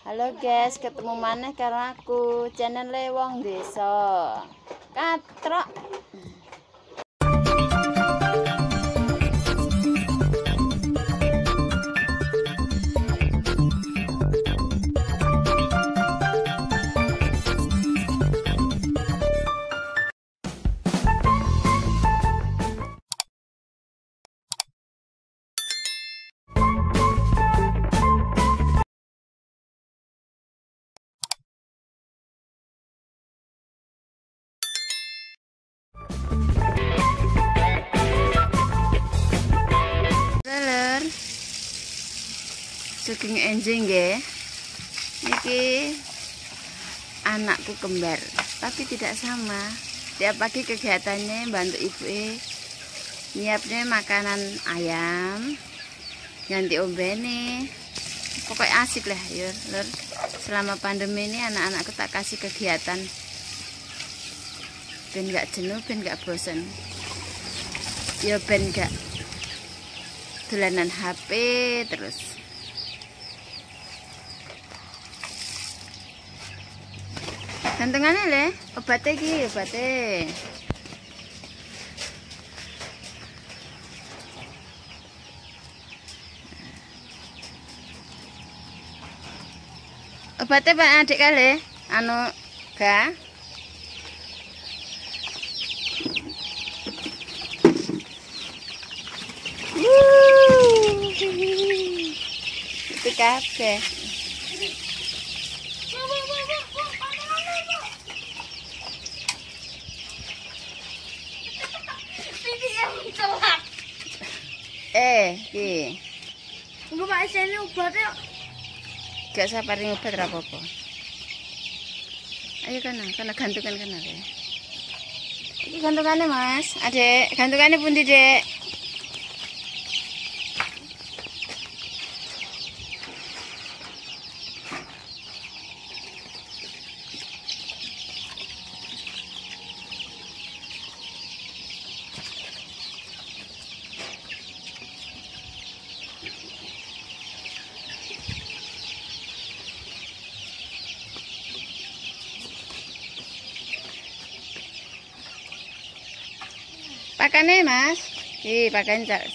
Halo guys, ketemu maneh karo aku, channel Wong Desa. Katrok. Saking enjing nggih. Niki anakku kembar, tapi tidak sama. Tiap pagi kegiatannya bantu ibu nyiapnya makanan ayam, ganti ombene. Pokoknya asik lah ya, Lur. Selama pandemi ini anak-anakku tak kasih kegiatan. Ben gak jenuh, ben gak bosen. Ya ben gak dolanan HP terus. Gantengannya le, obatnya iki, obatnya. Obatnya Pak adik kali, anu ga. Itu kabeh. Ki. Enggak Pak, sini obatnya. Gak sabar obat ra apa-apa. Ayo kana gantungan kana ya. Iki gantungane Mas, Adek. Gantungane pundi, Dek? Pakane Mas. Ih, pakane Cak.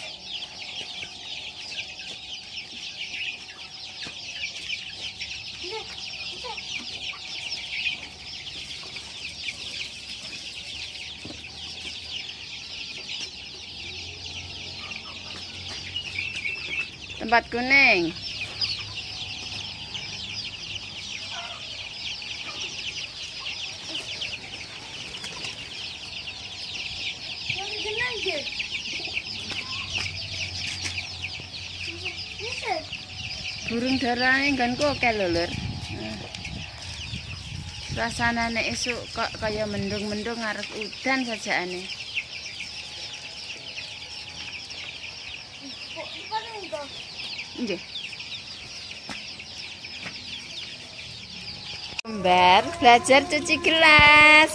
Tempat kuning. Burung darahnya nggonku oke lho, Lur. Suasanane esuk kok kaya mendung-mendung ngarep udan sajaane. Nggih. Kembar belajar cuci gelas.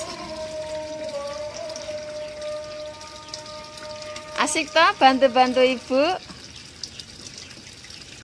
Asik toh bantu-bantu ibu.